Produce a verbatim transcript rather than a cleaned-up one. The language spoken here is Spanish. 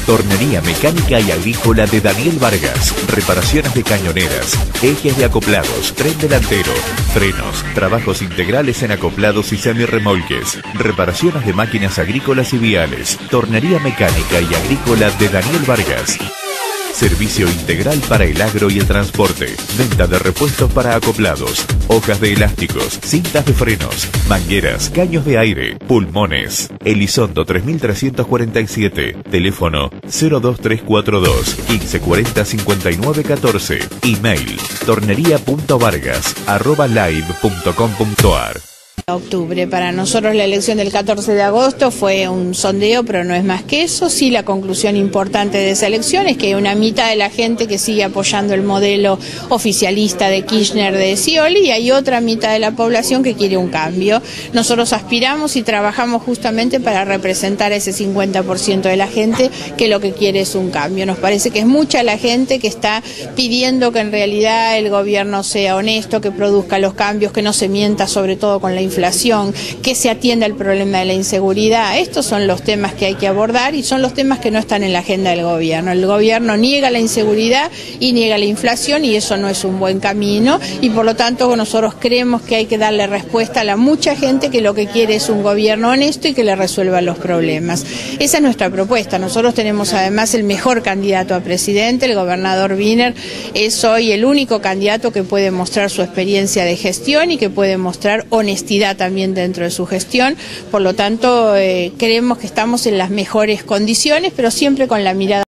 Tornería mecánica y agrícola de Daniel Vargas. Reparaciones de cañoneras, ejes de acoplados, tren delantero, frenos, trabajos integrales en acoplados y semirremolques, reparaciones de máquinas agrícolas y viales. Tornería mecánica y agrícola de Daniel Vargas. Servicio integral para el agro y el transporte. Venta de repuestos para acoplados, hojas de elásticos, cintas de frenos, mangueras, caños de aire, pulmones. Elizondo tres mil trescientos cuarenta y siete. Teléfono cero dos tres cuatro dos, quince cuarenta, cincuenta y nueve catorce. Email tornería punto vargas arroba live punto com punto ar. Octubre. Para nosotros la elección del catorce de agosto fue un sondeo, pero no es más que eso. Sí, la conclusión importante de esa elección es que hay una mitad de la gente que sigue apoyando el modelo oficialista de Kirchner de Scioli y hay otra mitad de la población que quiere un cambio. Nosotros aspiramos y trabajamos justamente para representar a ese cincuenta por ciento de la gente que lo que quiere es un cambio. Nos parece que es mucha la gente que está pidiendo que en realidad el gobierno sea honesto, que produzca los cambios, que no se mienta sobre todo con la inflación, que se atienda el problema de la inseguridad. Estos son los temas que hay que abordar y son los temas que no están en la agenda del gobierno. El gobierno niega la inseguridad y niega la inflación y eso no es un buen camino y por lo tanto nosotros creemos que hay que darle respuesta a la mucha gente que lo que quiere es un gobierno honesto y que le resuelva los problemas. Esa es nuestra propuesta. Nosotros tenemos además el mejor candidato a presidente, el gobernador Wiener es hoy el único candidato que puede mostrar su experiencia de gestión y que puede mostrar honestidad también dentro de su gestión, por lo tanto eh, creemos que estamos en las mejores condiciones, pero siempre con la mirada